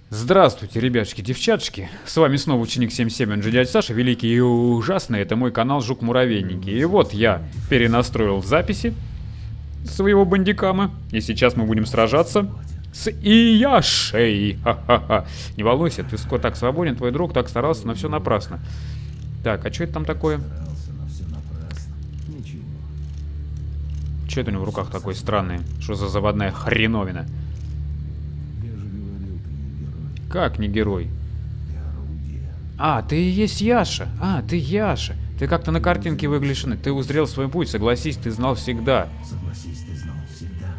Здравствуйте, ребятушки, девчаточки. С вами снова ученик 77 дядя Саша, великий и ужасный. Это мой канал Жук-Муравейники. И вот я перенастроил записи своего бандикама. И сейчас мы будем сражаться с Ияшей. Ха-ха-ха. Не волнуйся, ты так свободен, твой друг так старался, но все напрасно. Так, а что это там такое? Что это у него в руках такое странное? Что за заводная хреновина? Как не герой? А, ты и есть Яша. А, ты Яша. Ты как-то на картинке выглядишь. Ты узрел свой путь. Согласись, ты знал всегда. Согласись, ты знал всегда.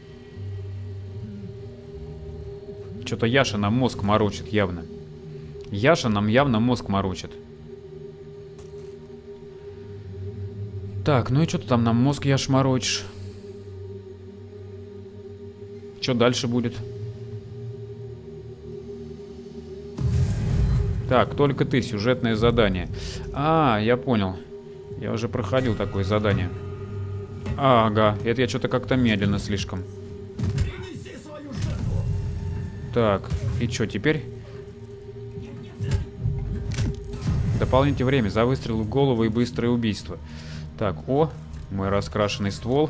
Что-то Яша нам мозг морочит явно. Яша нам явно мозг морочит. Так, ну и что ты там нам мозг, Яш, морочишь? Что дальше будет? Так, только ты, сюжетное задание. А, я понял. Я уже проходил такое задание. Ага, это я что-то как-то медленно слишком. Так, и что теперь? Дополните время за выстрел в голову и быстрое убийство. Так, о, мой раскрашенный ствол.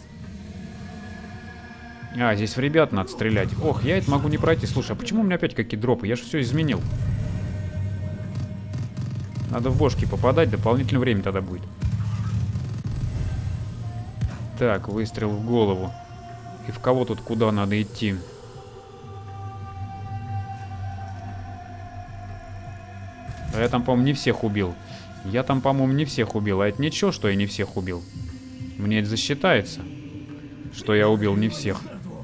А, здесь в ребят надо стрелять. Ох, я это могу не пройти. Слушай, а почему у меня опять какие дропы? Я же все изменил. Надо в бошки попадать, дополнительное время тогда будет. Так, выстрел в голову. И в кого тут куда надо идти? А я там, по-моему, не всех убил. Я там, по-моему, не всех убил. А это ничего, что я не всех убил. Мне это засчитается, что я убил не всех.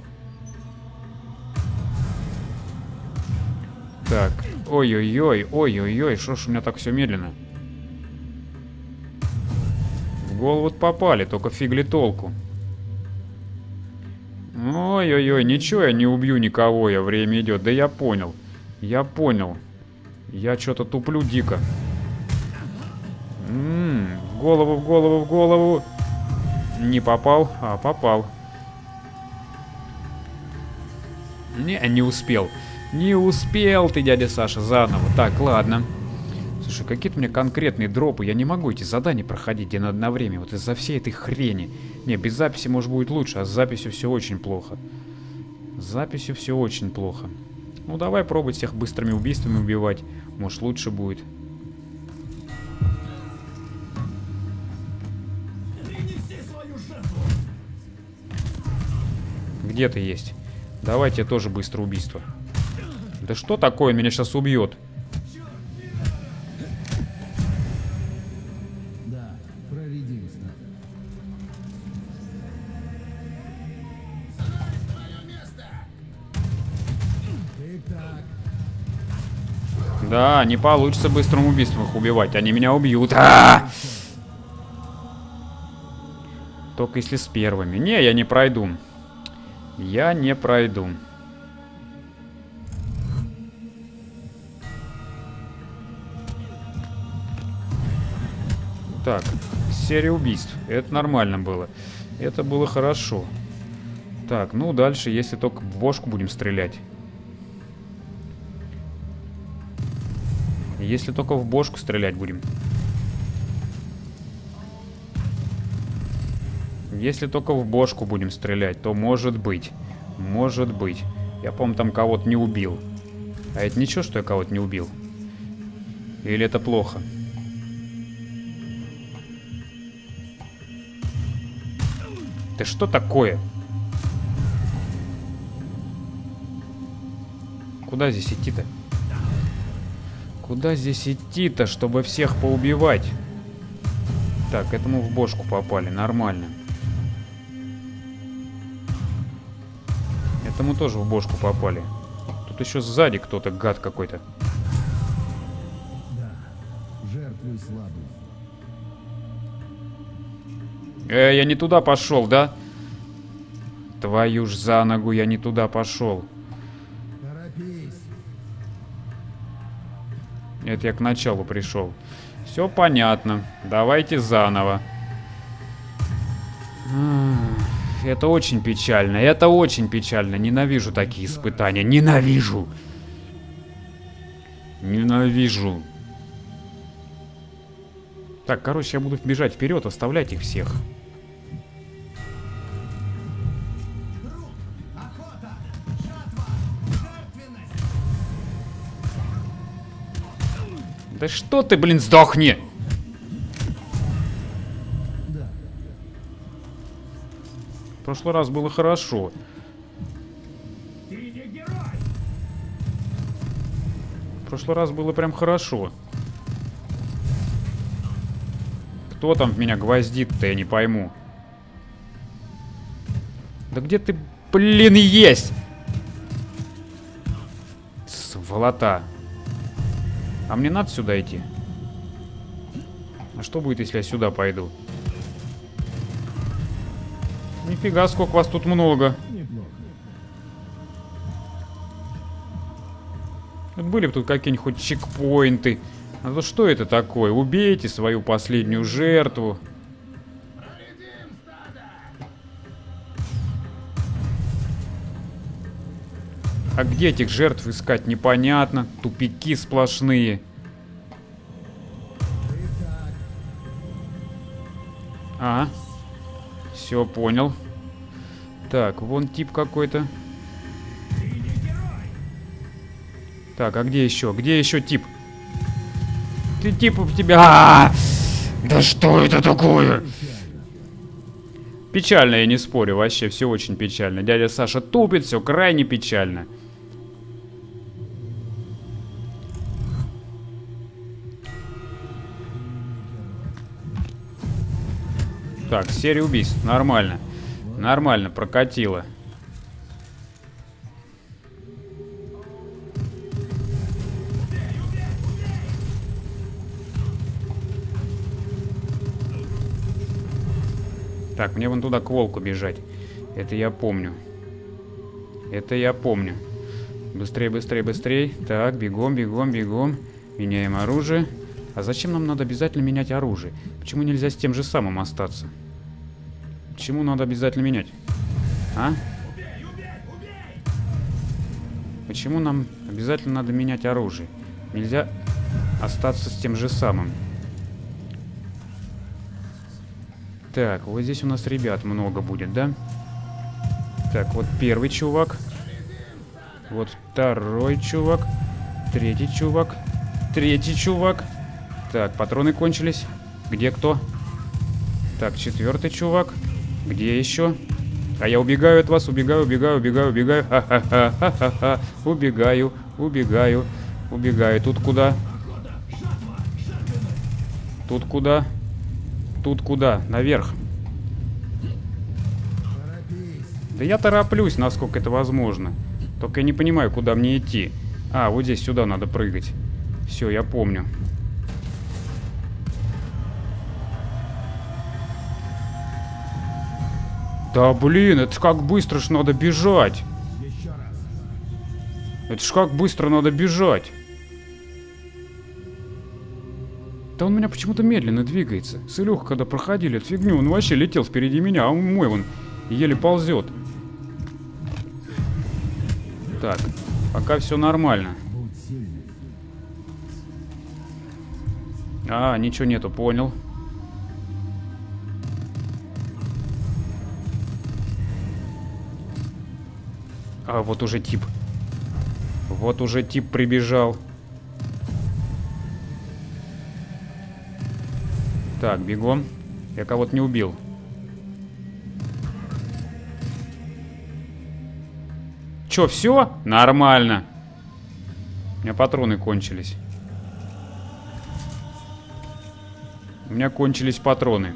Так, ой-ой-ой, ой-ой-ой, что ж у меня так все медленно? В голову попали, только фигли толку. Ой-ой-ой, ничего я не убью никого, время идет. Да я понял, я понял. Я что-то туплю дико. В голову, в голову, в голову. Не попал, а попал. Не успел. Не успел ты, дядя Саша, заново. Так, ладно. Слушай, какие-то у меня конкретные дропы. Я не могу эти задания проходить, где надо на время. Вот из-за всей этой хрени. Не, без записи, может, будет лучше, а с записью все очень плохо. С записью все очень плохо. Ну, давай пробовать всех быстрыми убийствами убивать. Может, лучше будет. Где ты есть? Давайте тоже быстрое убийство. Да что такое? Меня сейчас убьет. Да, проведи Да, не получится быстрым убийством их убивать. Они меня убьют. Только если с первыми. Не, я не пройду. Я не пройду. Так, серия убийств. Это нормально было. Это было хорошо. Так, ну дальше, если только в бошку будем стрелять. Если только в бошку стрелять будем. Если только в бошку будем стрелять, то может быть. Может быть. Я, по-моему, там кого-то не убил. А это ничего, что я кого-то не убил? Или это плохо? Да что такое? Куда здесь идти-то? Куда здесь идти-то, чтобы всех поубивать? Так, этому в бошку попали, нормально. Этому тоже в бошку попали. Тут еще сзади кто-то, гад какой-то. Да, жертвуй слабых. Я не туда пошел, да? Твою ж за ногу, я не туда пошел. Торопись. Это я к началу пришел. Все понятно. Давайте заново. Это очень печально. Это очень печально. Ненавижу такие испытания. Ненавижу. Ненавижу. Так, короче, я буду бежать вперед, оставлять их всех. Да что ты, блин, сдохни! Да. В прошлый раз было хорошо. В прошлый раз было прям хорошо. Кто там в меня гвоздит-то, я не пойму. Да где ты, блин, есть? Сволота. А мне надо сюда идти? А что будет, если я сюда пойду? Нифига, сколько вас тут много. Неплохо. Вот были бы тут какие-нибудь хоть чекпоинты. А то что это такое? Убейте свою последнюю жертву. А где этих жертв искать, непонятно. Тупики сплошные. А, все, понял. Так, вон тип какой-то. Так, а где еще? Где еще тип? Ты типа в тебя... Да что это такое? Печально, я не спорю, вообще все очень печально. Дядя Саша тупит, все крайне печально. Так, серия убийств, нормально. Нормально, прокатило. Так, мне вон туда к волку бежать. Это я помню. Это я помню. Быстрее, быстрее, быстрее. Так, бегом, бегом, бегом. Меняем оружие. А зачем нам надо обязательно менять оружие? Почему нельзя с тем же самым остаться? Почему надо обязательно менять? А? Почему нам обязательно надо менять оружие? Нельзя остаться с тем же самым. Так, вот здесь у нас ребят много будет, да? Так, вот первый чувак. Вот второй чувак. Третий чувак. Третий чувак. Так, патроны кончились. Где кто? Так, четвертый чувак. Где еще? А я убегаю от вас, убегаю, убегаю, убегаю, убегаю. Ха-ха-ха-ха-ха. Убегаю, убегаю, убегаю. Тут куда? Тут куда? Тут куда? Наверх. Да я тороплюсь, насколько это возможно. Только я не понимаю, куда мне идти. А, вот здесь сюда надо прыгать. Все, я помню. Да блин, это ж как быстро ж надо бежать. Еще раз. Это ж как быстро надо бежать. Да он у меня почему-то медленно двигается. С Илюхой, когда проходили эту фигню, он вообще летел впереди меня, а он мой вон еле ползет. Так, пока все нормально. Будь сильным. А, ничего нету, понял. А, вот уже тип. Вот уже тип прибежал. Так, бегом. Я кого-то не убил. Чё, все? Нормально. У меня патроны кончились. У меня кончились патроны.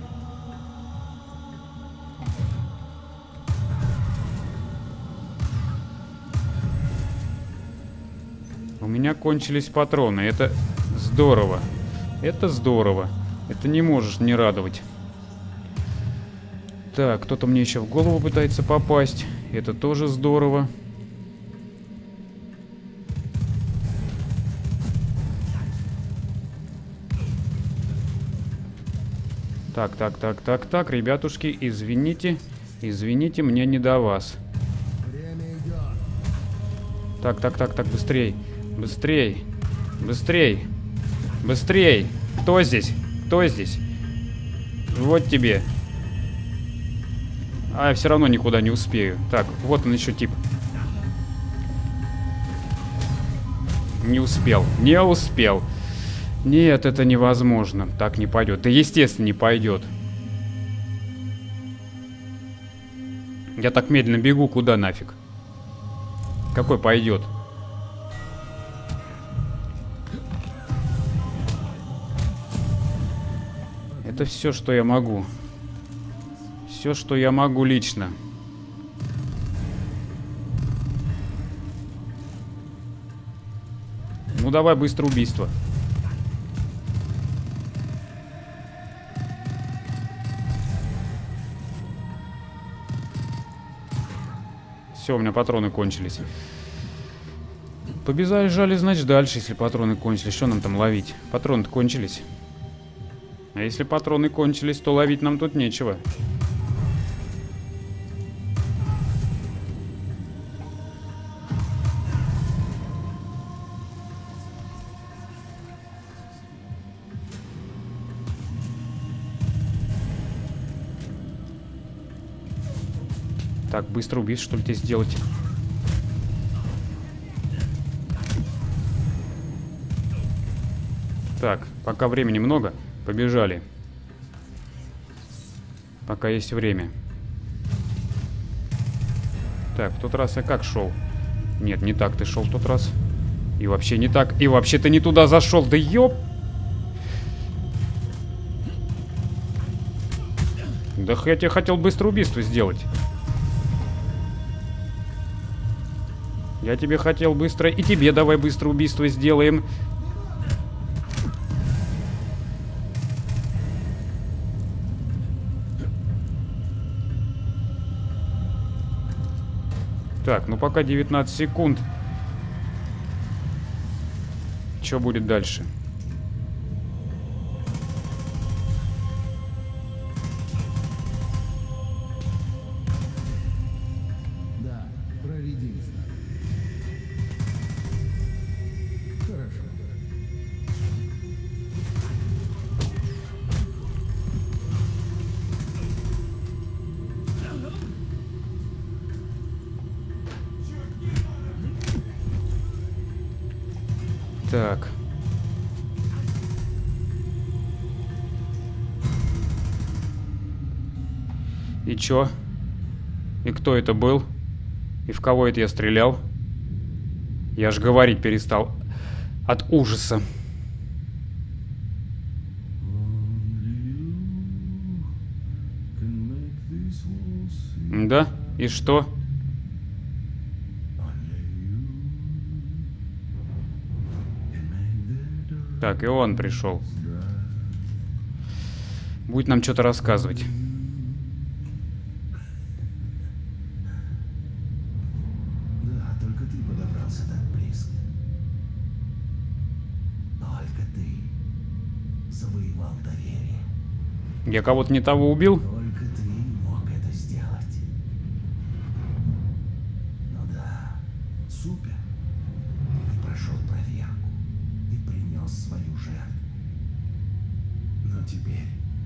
У меня кончились патроны. Это здорово. Это здорово. Это не можешь не радовать. Так, кто-то мне еще в голову пытается попасть. Это тоже здорово. Так, так, так, так, так, ребятушки, извините. Извините, мне не до вас. Время идет. Так, так, так, так, быстрей. Быстрей. Быстрей. Быстрей. Кто здесь? Кто здесь? Вот тебе. А я все равно никуда не успею. Так, вот он еще тип. Не успел. Не успел. Нет, это невозможно. Так не пойдет. Да естественно не пойдет. Я так медленно бегу, куда нафиг? Какой пойдет? Это все, что я могу. Все, что я могу лично. Ну давай быстро убийство. Все, у меня патроны кончились. Побежали, значит, дальше, если патроны кончились. Что нам там ловить? Патроны-то кончились. А если патроны кончились, то ловить нам тут нечего. Так, быстро убийство, что ли, тебе сделать? Так, пока времени много, побежали. Пока есть время. Так, в тот раз я как шел? Нет, не так ты шел в тот раз. И вообще не так. И вообще ты не туда зашел. Да ёп! Да я тебе хотел быстро убийство сделать. Я тебе хотел быстро... И тебе давай быстро убийство сделаем. Так, ну пока 19 секунд. Что будет дальше? Да, проведи знак. Хорошо. Так. И чё? И кто это был? И в кого это я стрелял? Я ж говорить перестал от ужаса. Да? И что? Так, и он пришел. Будет нам что-то рассказывать. Да, только ты подобрался так близко. Только ты завоевал доверие. Я кого-то не того убил? Только ты мог это сделать. Ну да, супер. Ты прошел проверку. Ты принес свою жертву. Но теперь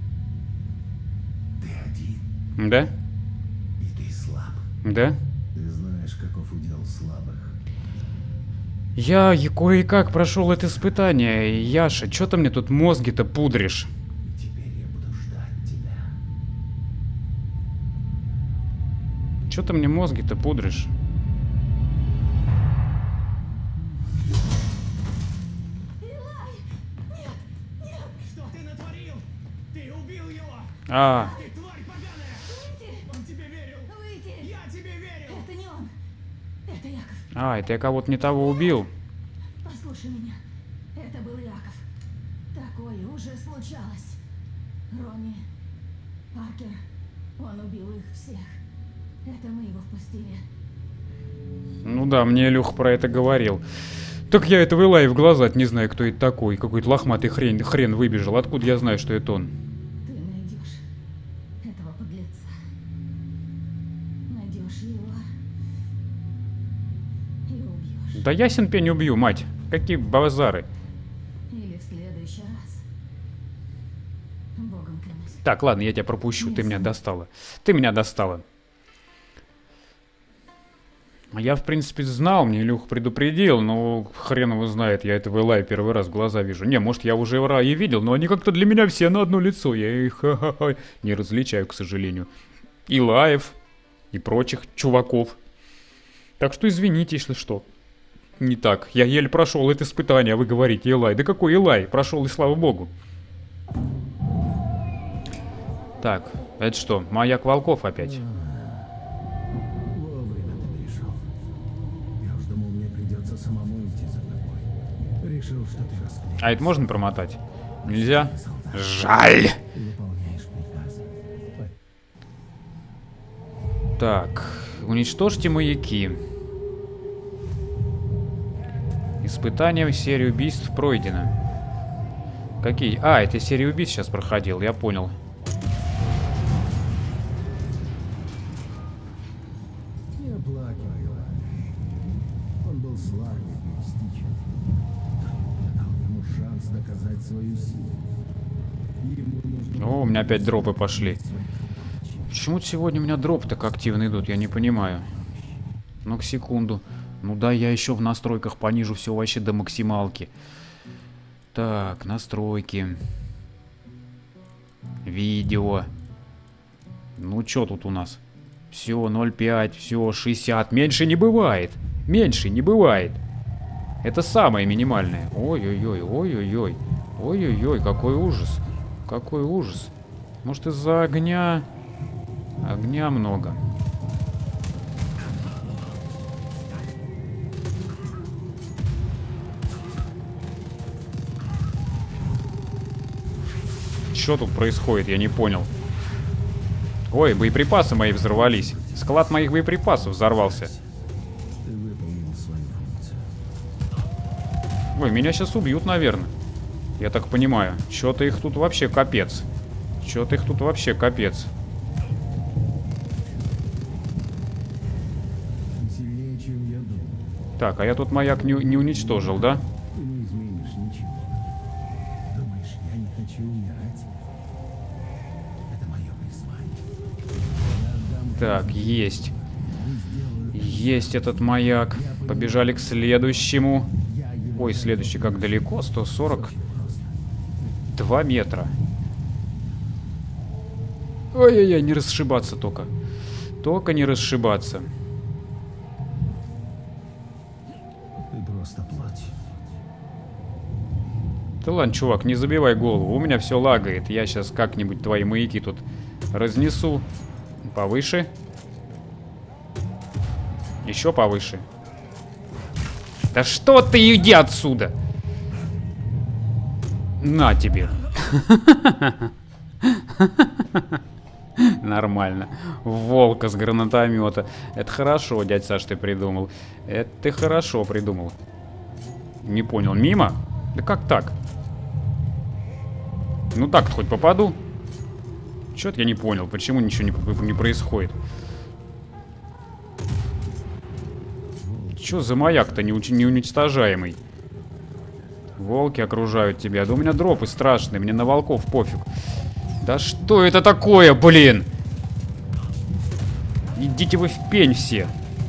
ты один, Да? и ты слаб. Да? Ты знаешь, каков удел слабых. Я кое-как прошел это испытание. Яша, что ты мне тут мозги-то пудришь? И теперь я буду ждать тебя. Что ты мне мозги-то пудришь? Что ты натворил? Ты убил его! А, Ты тварь поганая! Он тебе верил! Выйди! Я тебе верил! Это не он. Это Яков. это я кого-то не того убил. Послушай меня. Это был Яков. Такое уже случалось. Ронни, Паркер. Он убил их всех. Это мы его впустили. Ну да, мне Илюха про это говорил. Так я этого Илая в глаза не знаю, кто это такой. Какой-то лохматый хрен выбежал. Откуда я знаю, что это он? Ты найдешь этого подлеца. Найдешь его и убьешь. Да ясен пень убью, мать. Какие базары. Так, ладно, я тебя пропущу. Ты меня достала. Ты меня достала. Я, в принципе, знал, мне Илюха предупредил, но хрен его знает, я этого Илая первый раз в глаза вижу. Не, может, я уже его и видел, но они как-то для меня все на одно лицо. Я их не различаю, к сожалению. Илаев и прочих чуваков. Так что извините, если что. Не так. Я еле прошел это испытание, а вы говорите Илай. Да какой Илай? Прошел, и слава богу. Так, это что, маяк волков опять? Вовремя ты пришел. Я уж думал, мне придется самому идти за тобой. Решил, что ты расклеишь. А это можно промотать? Нельзя? Жаль! Ты выполняешь приказы. Так, уничтожьте маяки. Испытание серии убийств пройдено. Какие? А, это серия убийств сейчас проходил, я понял. Не оплакивай его. Он был слаб и эгоистичен. Я дал ему шанс доказать свою силу. Ему нужно... О, у меня опять дропы пошли. Почему сегодня у меня дропы так активно идут, я не понимаю. Ну-ка, секунду. Ну да, я еще в настройках понижу все вообще до максималки. Так, настройки. Видео. Ну, что тут у нас? Все, 0.5, все, 60. Меньше не бывает. Меньше не бывает. Это самое минимальное. Ой-ой-ой, ой-ой-ой. Ой-ой-ой, какой ужас. Какой ужас. Может, из-за огня... Огня много. Что тут происходит, я не понял. Ой, боеприпасы мои взорвались. Склад моих боеприпасов взорвался. Ты выполнил свою функцию. Ой, меня сейчас убьют, наверное. Я так понимаю. Что-то их тут вообще капец. Что-то их тут вообще капец. Ты сильнее, чем я думал. Так, а я тут маяк не уничтожил, да? Ты не изменишь ничего. Думаешь, я не хочу умирать? Это мое призвание. Я отдам Так, есть. сделаю. Есть этот маяк. Побежали к следующему. Я его Ой, следующий как далеко? 142 метра. Ой-ой-ой, не расшибаться только. Только не расшибаться. Ты просто плоть. Да ладно, чувак, не забивай голову. У меня все лагает. Я сейчас как-нибудь твои маяки тут разнесу. Повыше. Еще повыше. Да что ты, иди отсюда! На тебе. Нормально. Волка с гранатомета. Это хорошо, дядь Саш, ты придумал. Это ты хорошо придумал. Не понял, мимо? Да как так? Ну так-то хоть попаду. Чё-то я не понял, почему ничего не происходит. Чё за маяк-то неуничтожаемый? Волки окружают тебя. Да у меня дропы страшные, мне на волков пофиг. Да что это такое, блин? Идите вы в пень все.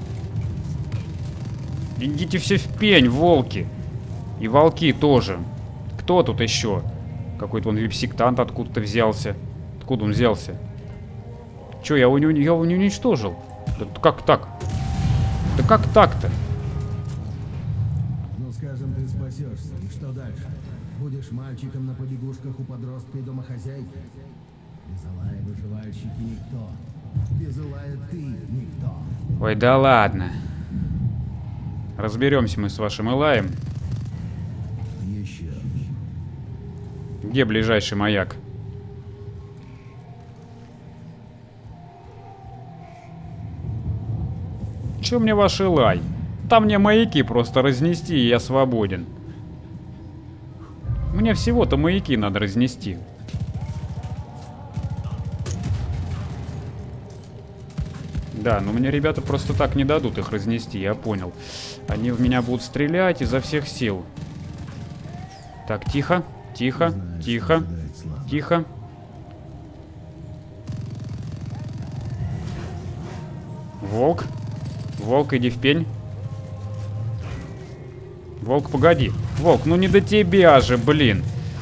Идите все в пень, волки. И волки тоже. Кто тут еще? Какой-то он вип-сектант откуда-то взялся. Откуда он взялся? Че, я его не уничтожил? Да как так? Да как так-то? Ну, скажем, ты спасешься. И что дальше? Будешь мальчиком на побегушках у подростка и домохозяйки? Без Илая выживальщики никто. Без Илая ты никто. Ой, да ладно. Разберемся мы с вашим Илаем. Еще. Где ближайший маяк? Че мне ваш Илай? Там мне маяки просто разнести, и я свободен. Мне всего-то маяки надо разнести. Да, но мне ребята просто так не дадут их разнести, я понял. Они в меня будут стрелять изо всех сил. Так, тихо, тихо, тихо, тихо. Волк. Волк, иди в пень. Волк, погоди. Волк, ну не до тебя же, блин.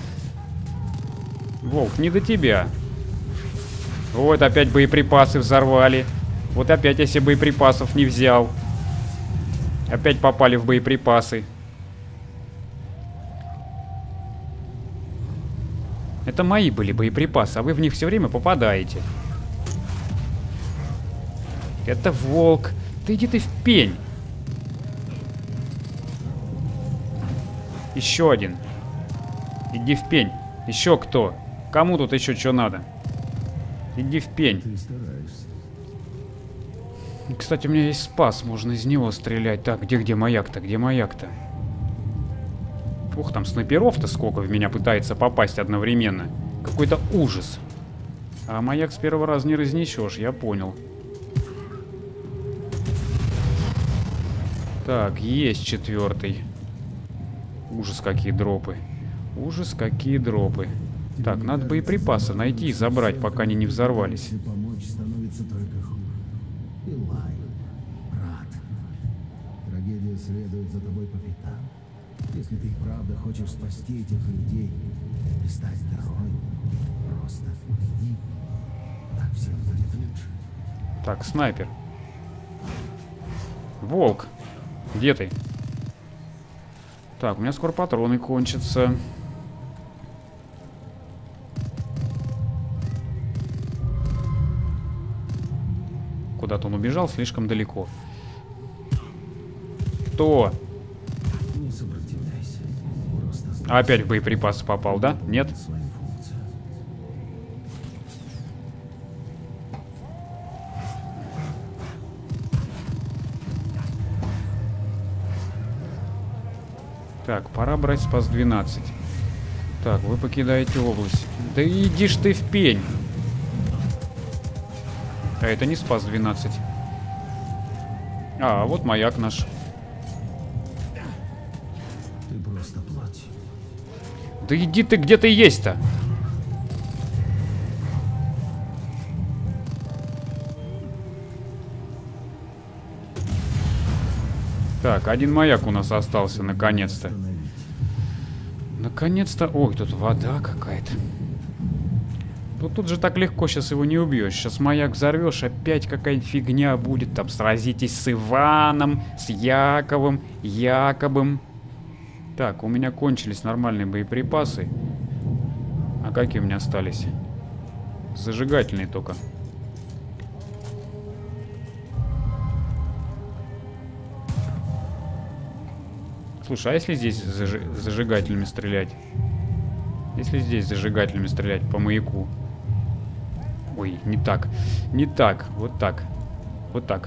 Волк, не до тебя. Вот опять боеприпасы взорвали. Вот опять я себе боеприпасов не взял. Опять попали в боеприпасы. Это мои были боеприпасы, а вы в них все время попадаете. Это волк. Да иди ты в пень. Еще один. Иди в пень. Еще кто? Кому тут еще что надо? Иди в пень. Ты стараешься. Кстати, у меня есть спас, можно из него стрелять. Так, где маяк-то? Где маяк-то? Ух, там снайперов-то сколько в меня пытается попасть одновременно. Какой-то ужас. А маяк с первого раза не разнесешь, я понял. Так, есть 4-й. Ужас, какие дропы. Ужас, какие дропы. Так, надо боеприпасы найти и забрать, пока они не взорвались. Если помочь, становится только хуже. Илай, брат. Трагедия следует за тобой по пятам. Если ты и правда хочешь спасти этих людей и стать героем, просто уйди. Так всем будет лучше. Так, снайпер. Волк. Где ты? Так, у меня скоро патроны кончатся. Куда-то он убежал слишком далеко. Кто? Не сопротивляйся. Просто Опять в боеприпасы попал, да? Нет? свою функцию. Так, пора брать спас 12. Так, вы покидаете область. Да иди ж ты в пень. А это не спас 12. А вот маяк наш. Ты просто плоть. Да иди ты, где ты есть-то? Так, один маяк у нас остался, наконец-то. Наконец-то... Ой, тут вода какая-то. Тут же так легко сейчас его не убьешь. Сейчас маяк взорвешь, опять какая-нибудь фигня будет. Там сразитесь с Иваном, с Яковом, Якобом. Так, у меня кончились нормальные боеприпасы. А какие у меня остались? Зажигательные только. Слушай, а если здесь зажигательными стрелять? Если здесь зажигательными стрелять по маяку? Ой, не так. Не так. Вот так. Вот так.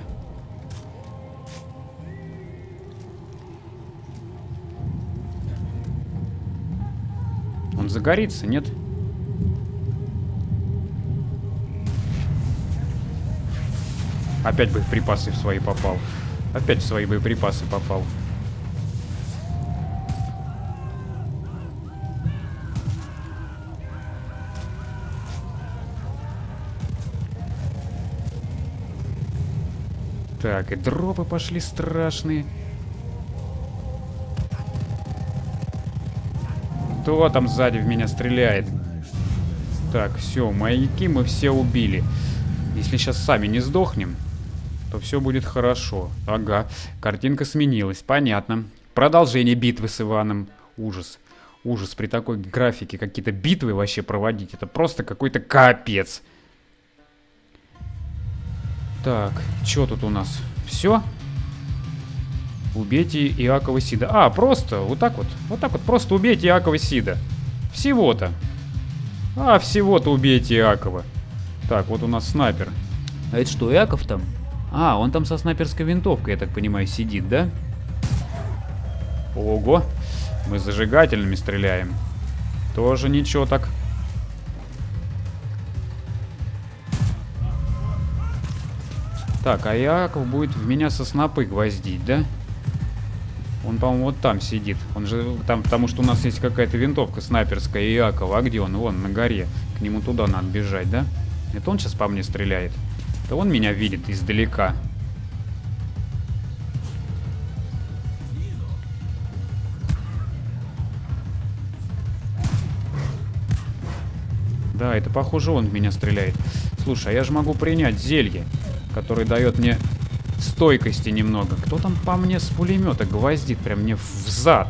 Он загорится, нет? Опять боеприпасы в свои попал. Опять в свои боеприпасы попал. Так, и дропы пошли страшные. Кто там сзади в меня стреляет? Так, все, маяки мы все убили. Если сейчас сами не сдохнем, то все будет хорошо. Ага, картинка сменилась, понятно. Продолжение битвы с Иваном. Ужас. Ужас, при такой графике какие-то битвы вообще проводить. Это просто какой-то капец. Так, что тут у нас? Все? Убейте Иакова Сида. А, просто, вот так вот. Вот так вот, просто убейте Иакова Сида. Всего-то. А, всего-то убейте Иакова. Так, вот у нас снайпер. А это что, Иаков там? А, он там со снайперской винтовкой, я так понимаю, сидит, да? Ого. Мы зажигательными стреляем. Тоже ничего так. Так, а Иаков будет в меня со снопы гвоздить, да? Он, по-моему, вот там сидит. Он же там, потому что у нас есть какая-то винтовка снайперская Иакова. А где он? Вон, на горе. К нему туда надо бежать, да? Это он сейчас по мне стреляет? Да он меня видит издалека. Да, это похоже он в меня стреляет. Слушай, а я же могу принять зелье, которое дает мне стойкости немного. Кто там по мне с пулемета гвоздит прям мне в зад?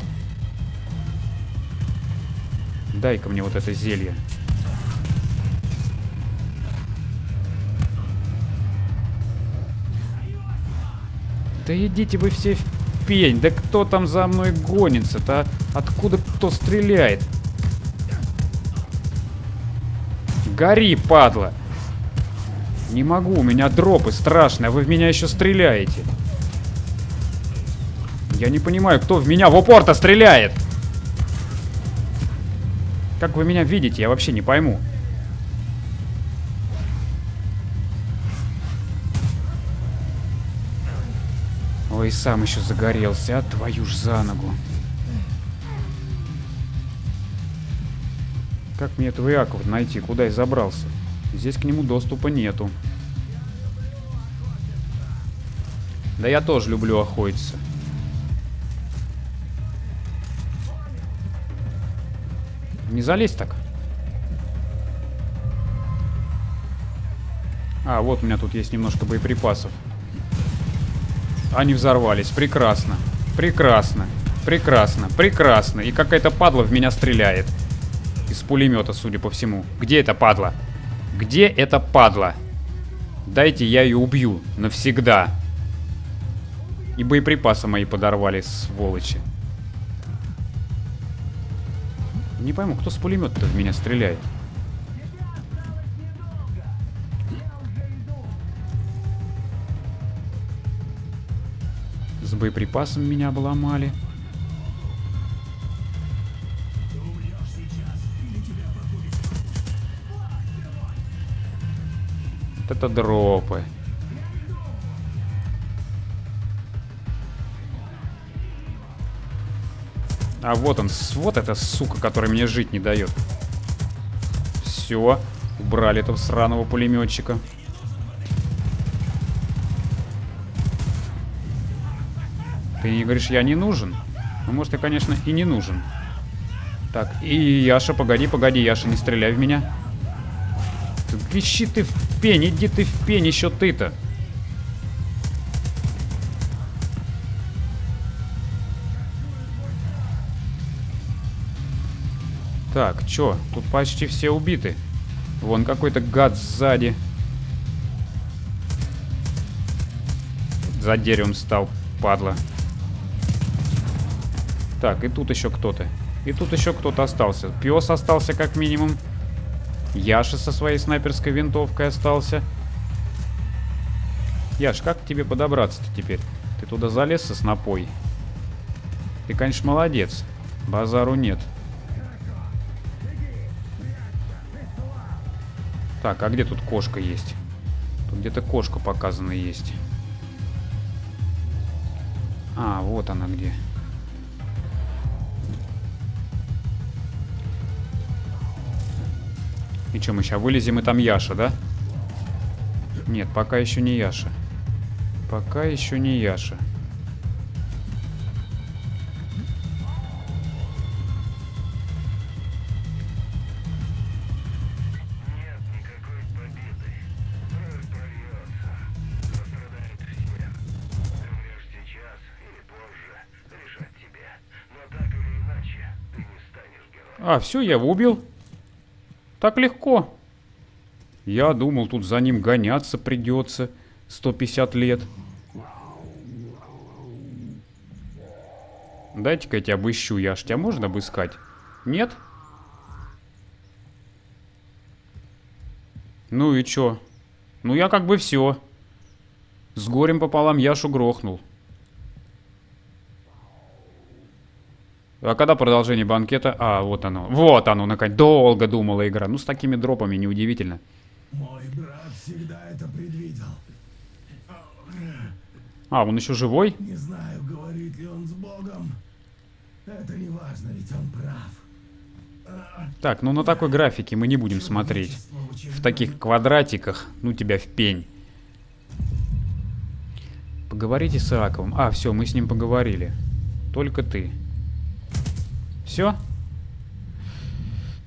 Дай-ка мне вот это зелье. Да идите вы все в пень. Да кто там за мной гонится-то? Откуда кто стреляет? Гори, падла! Не могу, у меня дропы страшные, а вы в меня еще стреляете. Я не понимаю, кто в меня в упор-то стреляет? Как вы меня видите, я вообще не пойму. Ой, сам еще загорелся, а твою ж за ногу. Как мне этого Иакова найти? Куда я забрался? Здесь к нему доступа нету. Да я тоже люблю охотиться. Не залезь так. А, вот у меня тут есть немножко боеприпасов. Они взорвались. Прекрасно. Прекрасно. Прекрасно. Прекрасно. И какая-то падла в меня стреляет. Из пулемета, судя по всему. Где эта падла? Где эта падла? Дайте я ее убью. Навсегда. И боеприпасы мои подорвали, сволочи. Не пойму, кто с пулемета в меня стреляет. С боеприпасом меня обломали. Вот это дропы. А вот он, вот эта сука, которая мне жить не дает. Все, убрали этого сраного пулеметчика. Ты не говоришь, я не нужен? Ну, может, я, конечно, и не нужен. Так, и Яша, погоди, погоди, Яша, не стреляй в меня. Ищи ты в пень, иди ты в пень, еще ты-то. Так, чё? Тут почти все убиты. Вон какой-то гад сзади. За деревом стал, падла. Так, и тут еще кто-то. И тут еще кто-то остался. Пес остался как минимум. Яша со своей снайперской винтовкой остался. Яш, как к тебе подобраться-то теперь? Ты туда залез со снопой? Ты, конечно, молодец. Базару нет. Так, а где тут кошка есть? Тут где-то кошка показана есть. А, вот она где. И что, мы сейчас вылезем, и там Яша, да? Нет, пока еще не Яша. Пока еще не Яша. А, все, я его убил. Так легко. Я думал, тут за ним гоняться придется 150 лет. Дайте-ка я тебя обыщу, Яш. Тебя можно обыскать? Нет? Ну и чё? Ну я как бы все. С горем пополам Яшу грохнул. А когда продолжение банкета? А, вот оно. Вот оно, наконец. Долго думала игра. Ну, с такими дропами неудивительно. Мой брат всегда это предвидел. А, он еще живой? Не знаю, говорит ли он с Богом. Это не важно, ведь он прав. Так, ну на такой графике мы не будем смотреть. В таких квадратиках, ну тебя в пень. Поговорите с Иаковом. А, все, мы с ним поговорили. Только ты. Все?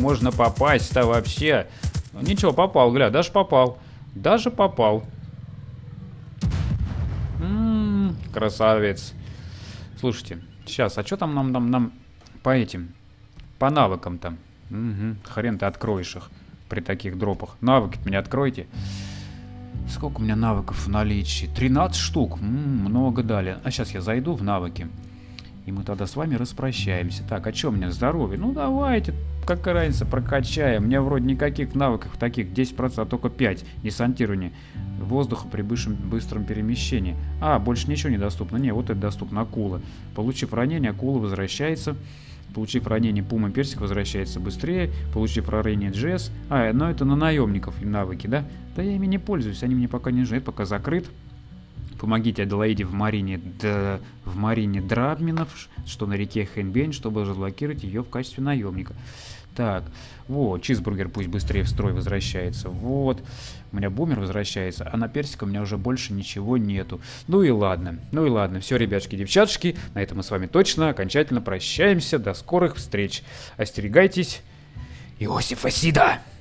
можно попасть-то вообще? Ничего, попал, гля, даже попал. Даже попал. Красавец. Слушайте, сейчас, а что там нам по этим, по навыкам там? Хрен ты откроешь их при таких дропах. Навыки меня откройте. Сколько у меня навыков в наличии? 13 штук. Много дали. А сейчас я зайду в навыки. И мы тогда с вами распрощаемся. Так, а что у меня? Здоровье? Ну давайте, какая разница, прокачаем. У меня вроде никаких навыков таких, 10%, а только 5. Десантирование воздуха при быстром перемещении. А, больше ничего не доступно. Не, вот это доступно. Акула. Получив ранение, акула возвращается. Получив ранение, пума персик возвращается быстрее. Получив ранение, Джесс. А, но это на наемников навыки, да? Да я ими не пользуюсь, они мне пока не нужны. Это пока закрыт. Помогите Аделаиде в марине Драбминов, что на реке Хэнбень, чтобы разблокировать ее в качестве наемника. Так, вот, чизбургер пусть быстрее в строй возвращается. Вот, у меня бумер возвращается, а на персика у меня уже больше ничего нету. Ну и ладно, все, ребятушки, девчатушки, на этом мы с вами точно окончательно прощаемся. До скорых встреч. Остерегайтесь. Иосифа Сида!